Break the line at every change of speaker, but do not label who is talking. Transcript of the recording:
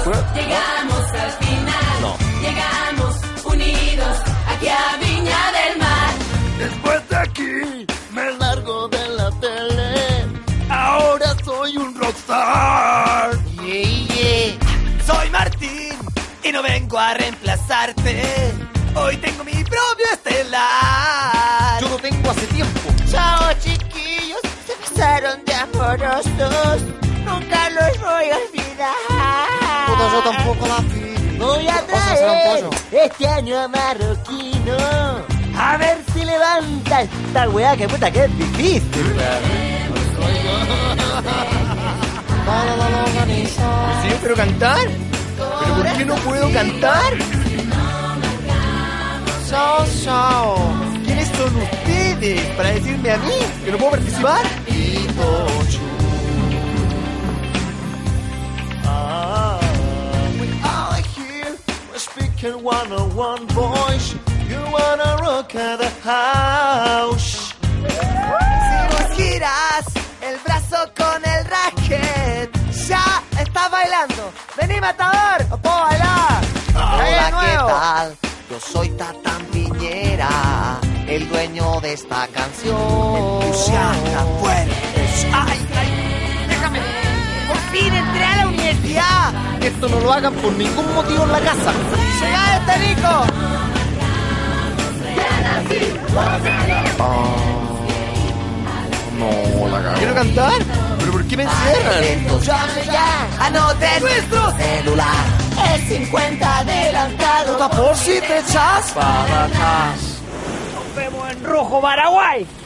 Llegamos al final.
No.
Llegamos unidos aquí a Viña del Mar.
Después de aquí me largo de la tele. Ahora soy un rockstar.
Soy Martín y no vengo a reemplazarte. Hoy tengo mi propio estelar.
Yo lo tengo hace tiempo.
Chao, chiquillos, se pasaron de amorosos. Nunca los voy a olvidar.
Puta, yo tampoco la vi.
Voy a traer este año marroquino. A ver si levanta esta weá, que puta que es difícil.
¿Sí yo quiero cantar? ¿Pero por qué no puedo cantar? Chao. ¿Quiénes son ustedes para decirme a mí que no puedo participar?
We are here, we're speaking one-on-one voice. You wanna rock at the house.
Si vos giras el brazo con el racket, ya estás bailando. Vení, matador, no puedo bailar.
Hola, ¿qué
nuevo.
tal? Yo soy Tatán Piñera, el dueño de esta canción.
Entusiasta, fuertes. Ay, déjame. Por fin entré a la universidad.
Esto no lo hagan por ningún motivo en la casa.
Llega este rico.
No, la cago.
¿Quiero cantar? ¿Pero por qué me encierran?
Entonces llame ya,
Anoten nuestro
celular. Es 50 adelantado.
por si te echas.
Para atrás.
Nos vemos en Rojo Paraguay.